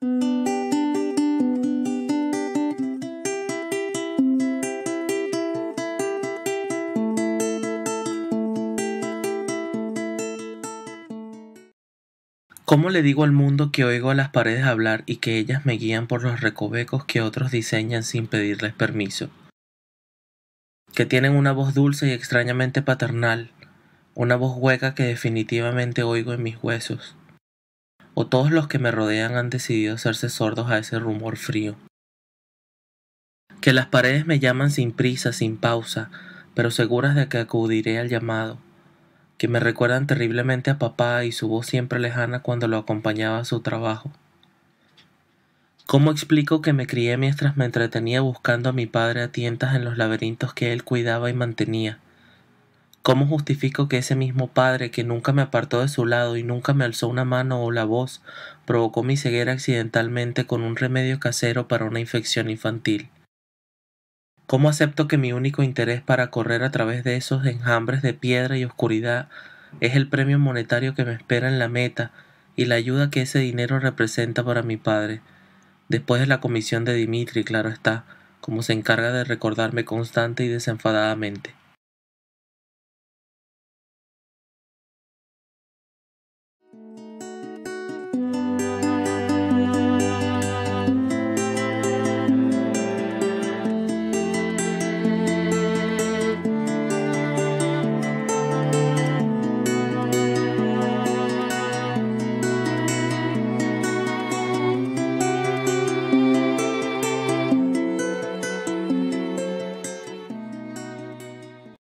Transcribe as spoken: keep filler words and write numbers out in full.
¿Cómo le digo al mundo que oigo a las paredes hablar y que ellas me guían por los recovecos que otros diseñan sin pedirles permiso? Que tienen una voz dulce y extrañamente paternal, una voz hueca que definitivamente oigo en mis huesos. O todos los que me rodean han decidido hacerse sordos a ese rumor frío. Que las paredes me llaman sin prisa, sin pausa, pero seguras de que acudiré al llamado. Que me recuerdan terriblemente a papá y su voz siempre lejana cuando lo acompañaba a su trabajo. ¿Cómo explico que me crié mientras me entretenía buscando a mi padre a tientas en los laberintos que él cuidaba y mantenía? ¿Cómo justifico que ese mismo padre que nunca me apartó de su lado y nunca me alzó una mano o la voz provocó mi ceguera accidentalmente con un remedio casero para una infección infantil? ¿Cómo acepto que mi único interés para correr a través de esos enjambres de piedra y oscuridad es el premio monetario que me espera en la meta y la ayuda que ese dinero representa para mi padre, después de la comisión de Dimitri, claro está, como se encarga de recordarme constante y desenfadadamente?